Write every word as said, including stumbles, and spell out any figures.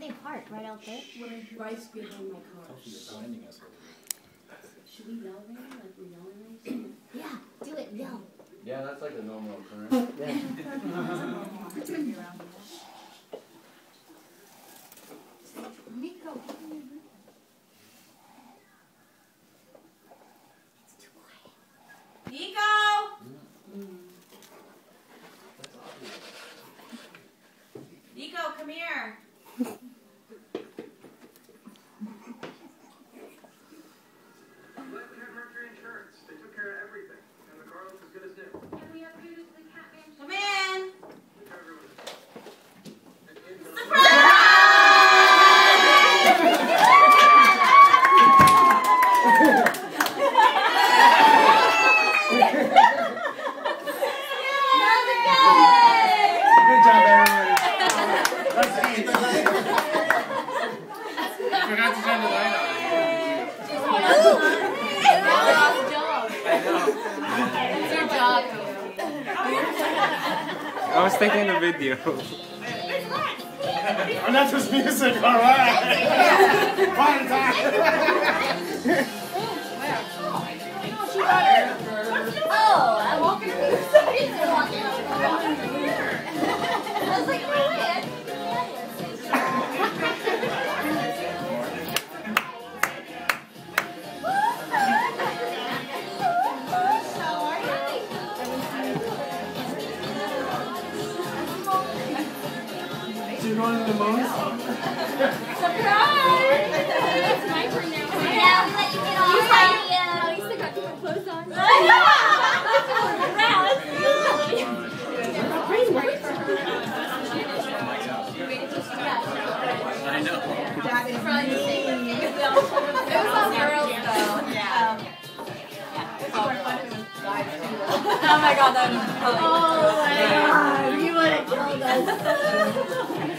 they park? Right out there? Right behind my car. Should we yell there? Like we're yelling at each other? Yeah, do it, yell. Yeah, that's like a normal occurrence. Yeah. Nico. It's too quiet. Nico! Mm. Nico, come here. They took care of everything, and the car looks as good as new. Can we upgrade it to the cat mansion? Come in! Surprise! Good job, everybody. Let's see. I forgot to turn the light on. I was taking a video. Oh, that's just music, alright! Fine time! Oh, I'm walking to the side. I was like, oh, wait. You're going to the most? Surprise! It's my turn now. Yeah, we let you get all ready. You still got to put clothes on. I know! I know. It's probably the same. It was all girls though. Yeah. Oh my god, that was funny. Oh my god, you would have killed us.